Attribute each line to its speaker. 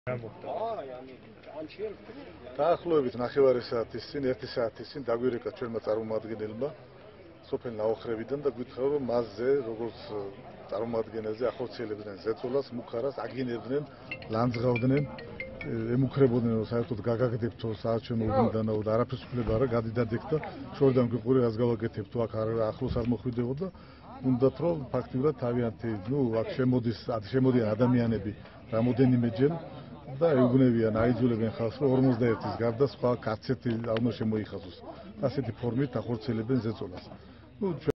Speaker 1: დაახლოებით 9 საათის წინ, 1 საათის წინ დაგვირეკა ჩვენმა წარმომადგენელმა სოფელ ნაოხრევიდან და გითხრა რომ მასზე როგორც წარმომადგენელზე ახორციელებდნენ ზეწოლას, მუხარას, აგინებდნენ, ლანძღავდნენ, ემუქრებოდნენ რომ საერთოდ გაგაგდებთო საარჩევნო უბნიდანაო და არაფერს უფლება არა გადიდადեք და შორიდან გვიყური რაც გავაკეთებთო აქ ახლოს არ მოხვიდეო და უნდათ რომ ფაქტიურად თავიანთი აქ შემოდიან ადამიანები რამოდენიმეჯერ და ეუბნებიან აიძულებენ ხალხს რომ 51-ის გარდა სხვა კაცეთი არ უნდა შემოიხაზოს. ასეთი ფორმით ახორციელებენ ზეწოლას.